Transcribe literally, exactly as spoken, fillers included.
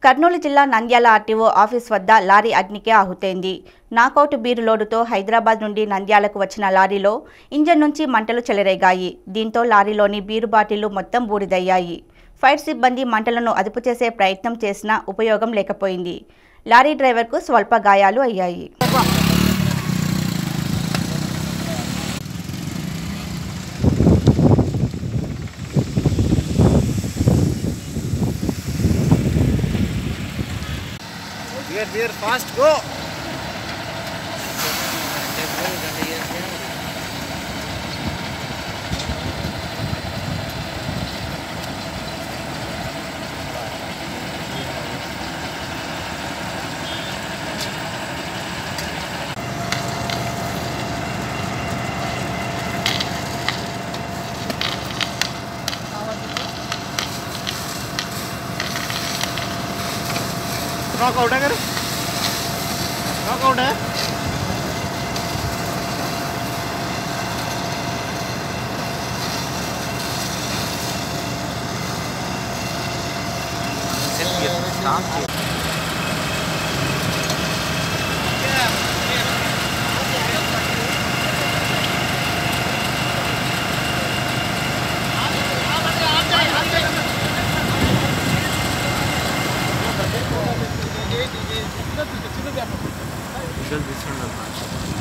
కర్నూలు జిల్లా Nandyal RTO office వద్ద lorry అగ్నికి ఆహుతైంది. నాకౌట్ బీరు లోడుతో హైదరాబాద్ నుండి నంద్యాలకు వచ్చిన లారీలో ఇంజన్ నుంచి మంటలు చెలరేగాయి. దీంతో లారీలోని బీరు బాటిళ్లు మొత్తం బూడిదయ్యాయి. ఫైర్ సిబ్బంది మంటలను అదుపు చేసే ప్రయత్నం చేసినా ఉపయోగం లేకపోయింది. లారీ డ్రైవర్కు స్వల్ప గాయాలు అయ్యాయి. Beer, beer, fast, go! Knockout है कर नॉकआउट है This one